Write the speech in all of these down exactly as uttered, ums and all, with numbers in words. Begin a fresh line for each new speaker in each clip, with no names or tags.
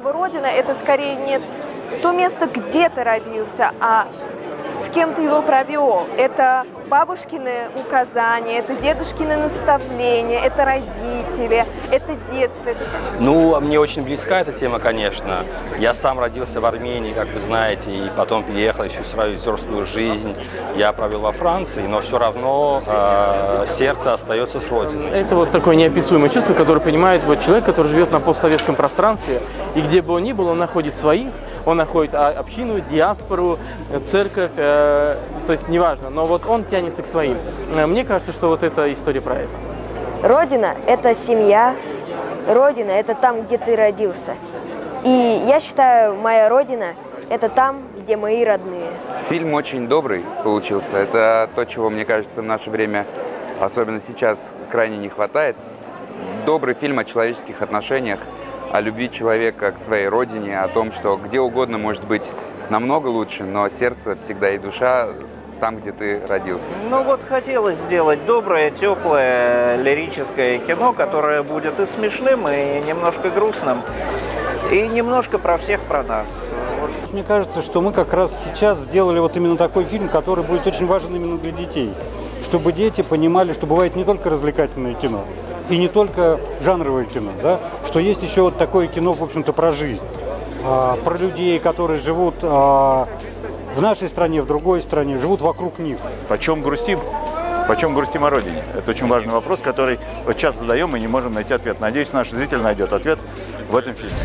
его родина – это скорее не то место, где ты родился, а с кем ты его провел. Это бабушкины указания, это дедушкины наставления, это родители, это детство. Это...
Ну, мне очень близка эта тема, конечно. Я сам родился в Армении, как вы знаете, и потом переехал еще в свою взрослую жизнь. Я провел во Франции, но все равно э, сердце остается с родиной.
Это вот такое неописуемое чувство, которое понимает вот человек, который живет на постсоветском пространстве, и где бы он ни был, он находит своих, он находит общину, диаспору, церковь, э, то есть неважно, но вот он тянется к своим. Мне кажется, что вот эта история про это.
Родина – это семья, родина – это там, где ты родился. И я считаю, моя родина – это там, где мои родные.
Фильм очень добрый получился. Это то, чего, мне кажется, в наше время, особенно сейчас, крайне не хватает. Добрый фильм о человеческих отношениях, о любви человека к своей родине, о том, что где угодно может быть намного лучше, но сердце всегда и душа там, где ты родился.
Ну вот хотелось сделать доброе, теплое, лирическое кино, которое будет и смешным, и немножко грустным, и немножко про всех, про нас.
Мне кажется, что мы как раз сейчас сделали вот именно такой фильм, который будет очень важен именно для детей. Чтобы дети понимали, что бывает не только развлекательное кино, и не только жанровое кино, да, что есть еще вот такое кино, в общем-то, про жизнь, а, про людей, которые живут а, в нашей стране, в другой стране, живут вокруг них.
Почем грустим? Почем грустим о родине? Это очень важный вопрос, который вот часто задаем и не можем найти ответ. Надеюсь, наш зритель найдет ответ в этом фильме.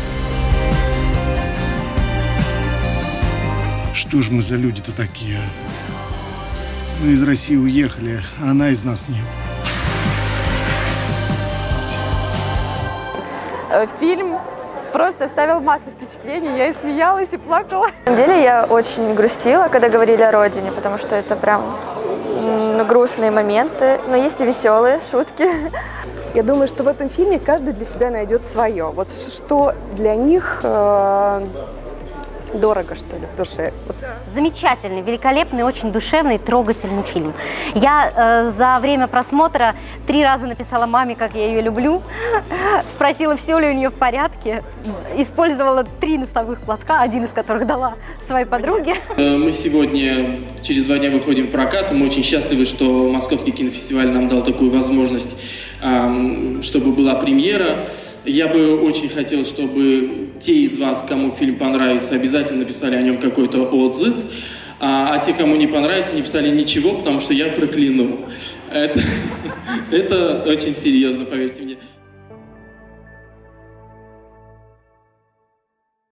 Что ж мы за люди-то такие? Мы из России уехали, а она из нас нет.
Фильм просто оставил массу впечатлений. Я и смеялась, и плакала.
На самом деле я очень грустила, когда говорили о родине, потому что это прям ну, грустные моменты, но есть и веселые шутки.
Я думаю, что в этом фильме каждый для себя найдет свое. Вот что для них э, дорого, что ли, в душе.
Замечательный, великолепный, очень душевный, трогательный фильм. Я э, за время просмотра три раза написала маме, как я ее люблю, спросила, все ли у нее в порядке, использовала три носовых платка, один из которых дала своей подруге.
Мы сегодня, через два дня выходим в прокат, мы очень счастливы, что Московский кинофестиваль нам дал такую возможность, э, чтобы была премьера. Я бы очень хотел, чтобы те из вас, кому фильм понравится, обязательно написали о нем какой-то отзыв, а, а те, кому не понравится, не писали ничего, потому что я прокляну. Это, это очень серьезно, поверьте мне.